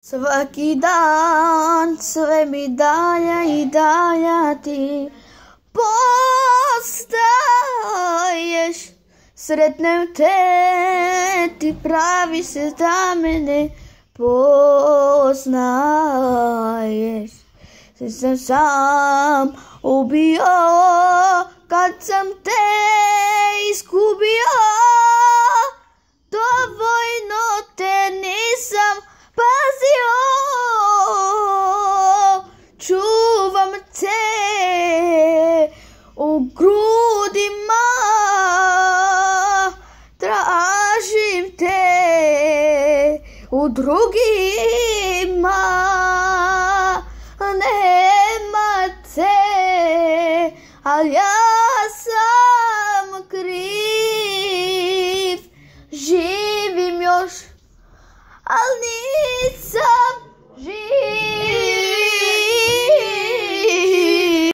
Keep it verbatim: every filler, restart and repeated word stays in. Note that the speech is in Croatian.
Svaki dan sve mi dalja i dalja ti postaješ. Sretnem te, ti pravi se da mene poznaješ. Se sam sam ubio kad sam te izgubio. Dovoljno te nisam pazio. Čuvam te u grudima. Tražim te u drugima. Nema te, ali ja sam kriv. Živim još, ali